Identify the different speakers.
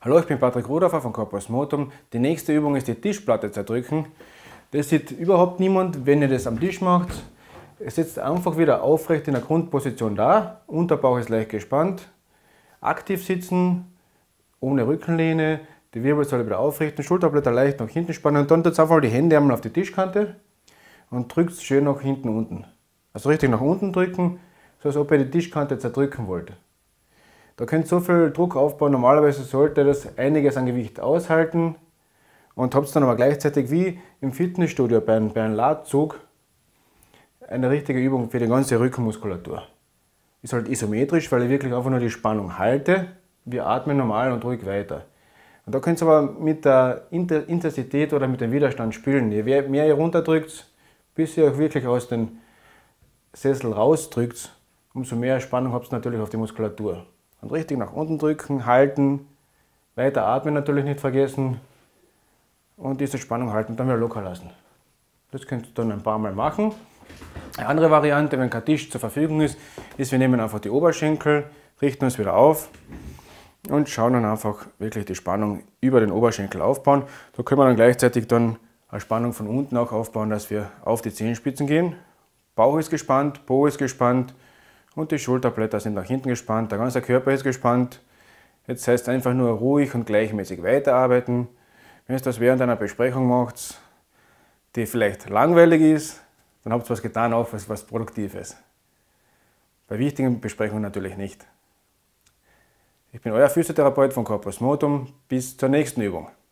Speaker 1: Hallo, ich bin Patrick Rudolfer von Corpus Motum. Die nächste Übung ist die Tischplatte zerdrücken. Das sieht überhaupt niemand, wenn ihr das am Tisch macht. Ihr sitzt einfach wieder aufrecht in der Grundposition da, Unterbauch ist leicht gespannt. Aktiv sitzen, ohne Rückenlehne, die Wirbelsäule wieder aufrichten, Schulterblätter leicht nach hinten spannen und dann tut einfach die Hände einmal auf die Tischkante und drückt schön nach hinten unten. Also richtig nach unten drücken, so als ob ihr die Tischkante zerdrücken wollt. Da könnt ihr so viel Druck aufbauen, normalerweise sollte das einiges an Gewicht aushalten und habt dann aber gleichzeitig wie im Fitnessstudio bei einem Latzug eine richtige Übung für die ganze Rückenmuskulatur. Ist halt isometrisch, weil ich wirklich einfach nur die Spannung halte. Wir atmen normal und ruhig weiter. Und da könnt ihr aber mit der Intensität oder mit dem Widerstand spielen. Je mehr ihr runterdrückt, bis ihr euch wirklich aus dem Sessel rausdrückt, umso mehr Spannung habt ihr natürlich auf die Muskulatur. Und richtig nach unten drücken, halten, weiter atmen natürlich nicht vergessen und diese Spannung halten und dann wieder locker lassen. Das könnt ihr dann ein paar Mal machen. Eine andere Variante, wenn kein Tisch zur Verfügung ist, wir nehmen einfach die Oberschenkel, richten uns wieder auf und schauen dann einfach wirklich die Spannung über den Oberschenkel aufbauen. Da können wir dann gleichzeitig dann eine Spannung von unten auch aufbauen, dass wir auf die Zehenspitzen gehen. Bauch ist gespannt, Po ist gespannt und die Schulterblätter sind nach hinten gespannt, der ganze Körper ist gespannt. Jetzt heißt es einfach nur ruhig und gleichmäßig weiterarbeiten. Wenn ihr das während einer Besprechung macht, die vielleicht langweilig ist, dann habt ihr was getan, auch was Produktives. Bei wichtigen Besprechungen natürlich nicht. Ich bin euer Physiotherapeut von Corpus Motum. Bis zur nächsten Übung.